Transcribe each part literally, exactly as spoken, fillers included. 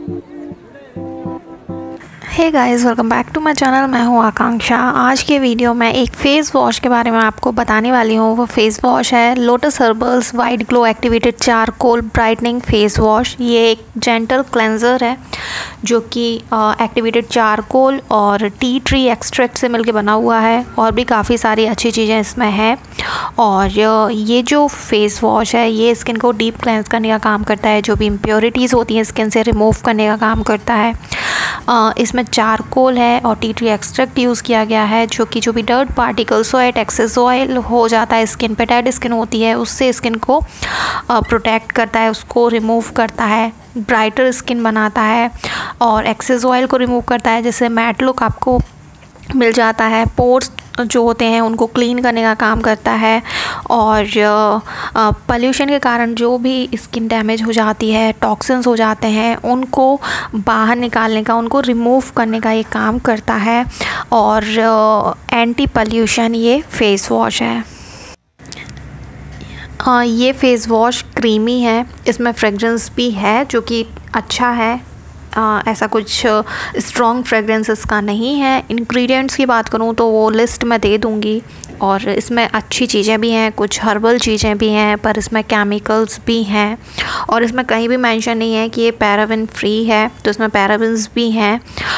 Hey guys, welcome back to my channel. मैं हूं आकांक्षा। आज के वीडियो में एक फ़ेस वॉश के बारे में आपको बताने वाली हूं। वो फेस वॉश है Lotus Herbals white glow activated charcoal brightening face wash. ये एक जेंटल क्लेंजर है जो कि एक्टिवेटेड चारकोल और टी ट्री एक्सट्रैक्ट से मिलके बना हुआ है, और भी काफ़ी सारी अच्छी चीज़ें इसमें हैं। और ये जो फेस वॉश है ये स्किन को डीप क्लेंस करने का काम करता है, जो भी इम्प्योरिटीज़ होती हैं स्किन से रिमूव करने का काम करता है। Uh, इसमें चारकोल है और टी ट्री एक्सट्रैक्ट यूज़ किया गया है, जो कि जो भी dirt particle soot excess oil हो जाता है स्किन पे, डेड स्किन होती है, उससे स्किन को प्रोटेक्ट uh, करता है, उसको रिमूव करता है, ब्राइटर स्किन बनाता है और एक्सेस ऑयल को रिमूव करता है, जिससे मैट लुक आपको मिल जाता है। पोर्स जो होते हैं उनको क्लीन करने का काम करता है, और पोल्यूशन के कारण जो भी स्किन डैमेज हो जाती है, टॉक्सिन्स हो जाते हैं, उनको बाहर निकालने का, उनको रिमूव करने का ये काम करता है। और एंटी पोल्यूशन ये फेस वॉश है। आ, ये फेस वॉश क्रीमी है, इसमें फ्रेगरेंस भी है जो कि अच्छा है। आ, ऐसा कुछ स्ट्रॉन्ग फ्रेगरेंस इसका नहीं है। इंग्रेडिएंट्स की बात करूँ तो वो लिस्ट मैं दे दूँगी, और इसमें अच्छी चीज़ें भी हैं, कुछ हर्बल चीज़ें भी हैं, पर इसमें केमिकल्स भी हैं। और इसमें कहीं भी मेंशन नहीं है कि ये पैराबिन फ्री है, तो इसमें पैराबिन्स भी हैं।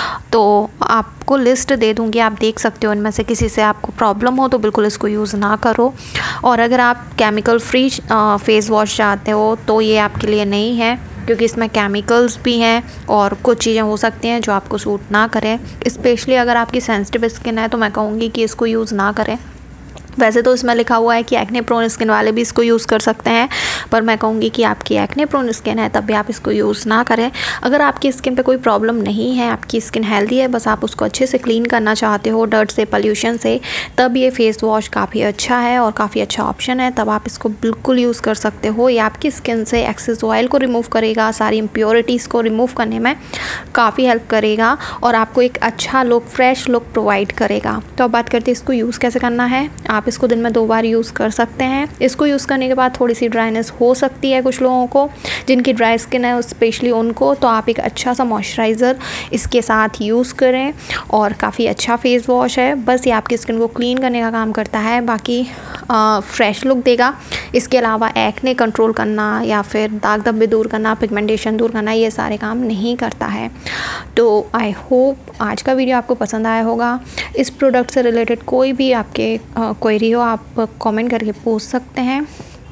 तो आपको लिस्ट दे दूँगी, आप देख सकते हो। इनमें से किसी से आपको प्रॉब्लम हो तो बिल्कुल इसको यूज़ ना करो। और अगर आप केमिकल फ्री फेस वॉश चाहते हो तो ये आपके लिए नहीं है, क्योंकि इसमें केमिकल्स भी हैं और कुछ चीज़ें हो सकती हैं जो आपको सूट ना करें। स्पेशली अगर आपकी सेंसिटिव स्किन है तो मैं कहूँगी कि इसको यूज़ ना करें। वैसे तो इसमें लिखा हुआ है कि एक्ने प्रोन स्किन वाले भी इसको यूज़ कर सकते हैं, पर मैं कहूँगी कि आपकी एक्ने प्रोन स्किन है तब भी आप इसको यूज़ ना करें। अगर आपकी स्किन पे कोई प्रॉब्लम नहीं है, आपकी स्किन हेल्दी है, बस आप उसको अच्छे से क्लीन करना चाहते हो डर्ट से, पोल्यूशन से, तब ये फेस वॉश काफ़ी अच्छा है और काफ़ी अच्छा ऑप्शन है। तब आप इसको बिल्कुल यूज़ कर सकते हो। ये आपकी स्किन से एक्सेस ऑयल को रिमूव करेगा, सारी इम्प्योरिटीज़ को रिमूव करने में काफ़ी हेल्प करेगा, और आपको एक अच्छा लुक, फ्रेश लुक प्रोवाइड करेगा। तो अब बात करते हैं इसको यूज़ कैसे करना है। आप इसको दिन में दो बार यूज़ कर सकते हैं। इसको यूज़ करने के बाद थोड़ी सी ड्राइनेस हो सकती है कुछ लोगों को, जिनकी ड्राई स्किन है स्पेशली उनको, तो आप एक अच्छा सा मॉइस्चराइज़र इसके साथ यूज़ करें, और काफ़ी अच्छा फेस वॉश है। बस ये आपकी स्किन को क्लीन करने का काम करता है, बाकी फ्रेश लुक देगा। इसके अलावा एक्ने कंट्रोल करना या फिर दाग धब्बे दूर करना, पिगमेंटेशन दूर करना, ये सारे काम नहीं करता है। तो आई होप आज का वीडियो आपको पसंद आया होगा। इस प्रोडक्ट से रिलेटेड कोई भी आपके क्वेरी हो आप कमेंट करके पूछ सकते हैं।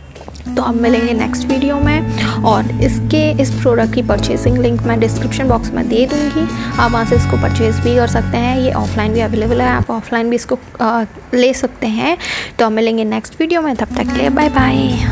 तो अब मिलेंगे नेक्स्ट वीडियो में, और इसके इस प्रोडक्ट की परचेसिंग लिंक मैं डिस्क्रिप्शन बॉक्स में दे दूँगी। आप वहाँ से इसको परचेज़ भी कर सकते हैं। ये ऑफलाइन भी अवेलेबल है, आप ऑफलाइन भी इसको आ, ले सकते हैं। तो अब मिलेंगे नेक्स्ट वीडियो में, तब तक के लिए बाय बाय।